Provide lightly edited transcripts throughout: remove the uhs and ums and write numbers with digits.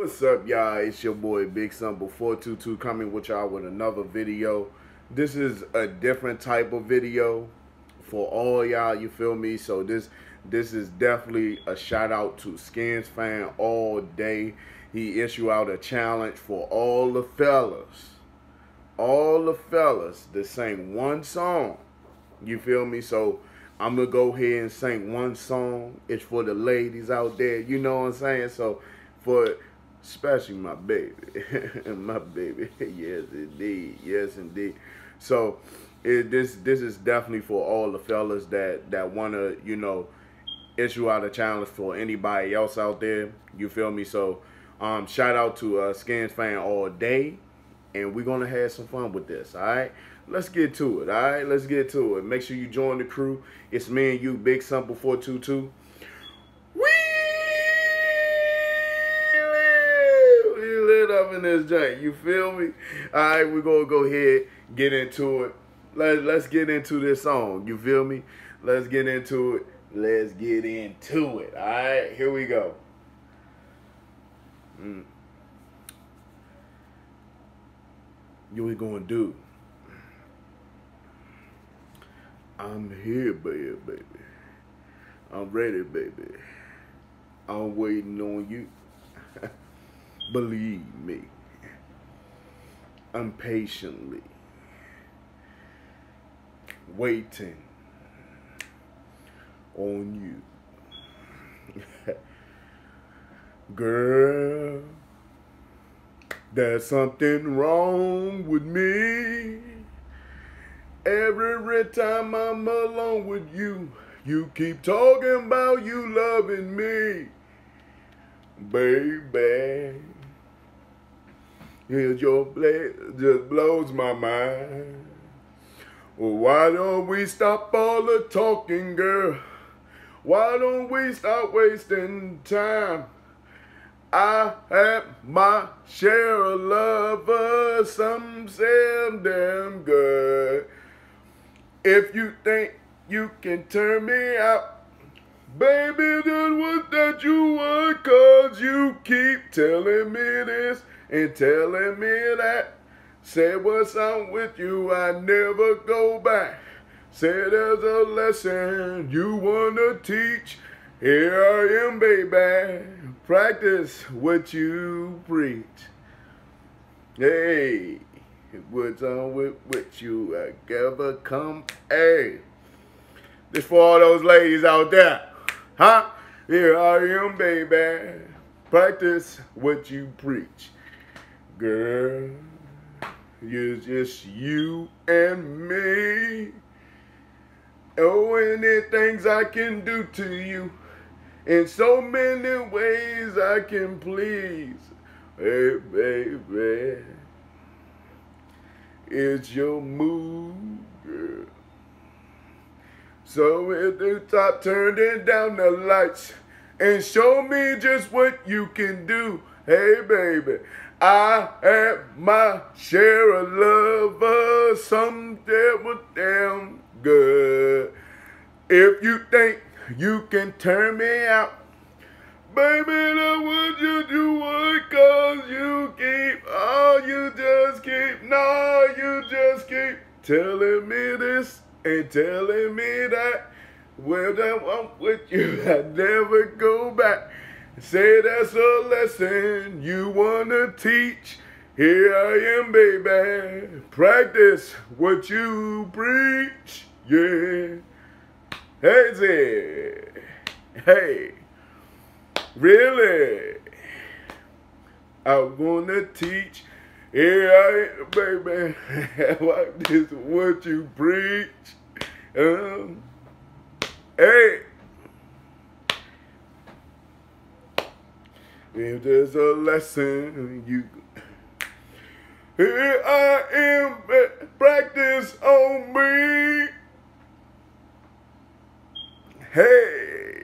What's up, y'all? It's your boy Big Stumble 422 coming with y'all with another video. This is a different type of video for all y'all, you feel me? So this is definitely a shout out to Skins Fan all day. He issued out a challenge for all the fellas to sing one song. You feel me? So I'm gonna go ahead and sing one song. It's for the ladies out there, you know what I'm saying? So for especially my baby, my baby, yes indeed. So this is definitely for all the fellas that wanna, you know, issue out a challenge for anybody else out there. You feel me? So shout out to Skins Fan all day, and we're gonna have some fun with this. All right, let's get to it. All right, let's get to it. Make sure you join the crew. It's me and you, Big Stumble 422. Up in this joint, you feel me? All right, we're gonna go ahead, get into it. Let's get into this song, you feel me? Let's get into it. Let's get into it. All right, here we go. You we gonna do? I'm here, baby. I'm ready, baby. I'm waiting on you. Believe me, I'm patiently waiting on you. Girl, there's something wrong with me. Every time I'm alone with you, you keep talking about you loving me. Baby, here's your blade, just blows my mind. Well, why don't we stop all the talking, girl? Why don't we stop wasting time? I have my share of lovers, some say I'm damn good. If you think you can turn me out, baby, then what that you want, 'cause you keep telling me this and telling me that. Said once I'm with you, I never go back. Said there's a lesson you wanna teach. Here I am, baby. Practice what you preach. Hey, what's on with you? I ever come, hey. This for all those ladies out there. Huh? Here I am, baby. Practice what you preach. Girl, it's just you and me. Oh, and there things I can do to you. In so many ways I can please. Hey, baby. It's your mood, girl. So at the top, turning down the lights and show me just what you can do. Hey, baby, I have my share of lovers, some that were damn good. If you think you can turn me out, baby, then what you do, 'cause you just keep telling me this and telling me that. When I'm with you, I never go back. Say that's a lesson you wanna teach. Here I am, baby. Practice what you preach. Yeah. Hey, Zed. Hey. Really? I wanna teach. Here I am, baby. This what you preach. Hey. If there's a lesson you, here I am, practice on me. Hey.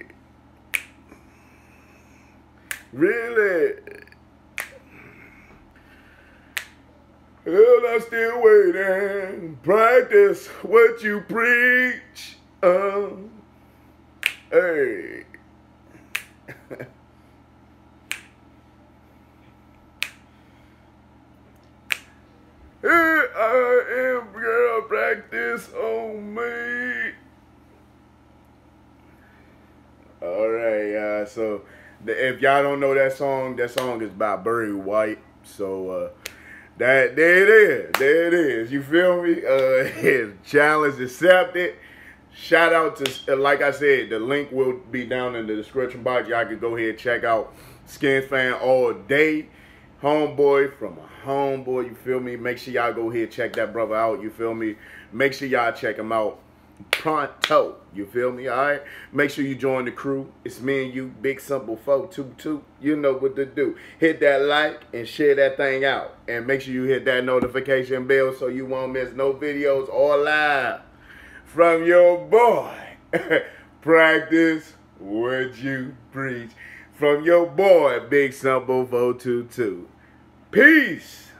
Really? Well, I'm still waiting. Practice what you preach. Hey. Here I am, girl, practice on me. All right, so if y'all don't know that song is by Barry White. So there it is. You feel me? Challenge accepted. Shout out to, like I said, the link will be down in the description box. Y'all can go ahead and check out Skins Fan all day. Homeboy from a homeboy, you feel me? Make sure y'all go ahead and check that brother out, you feel me? Make sure y'all check him out pronto, you feel me? All right, make sure you join the crew. It's me and you, Big Simple 422. You know what to do. Hit that like and share that thing out, and make sure you hit that notification bell so you won't miss no videos or live from your boy. Practice what you preach. From your boy, Big Simple 422. Peace.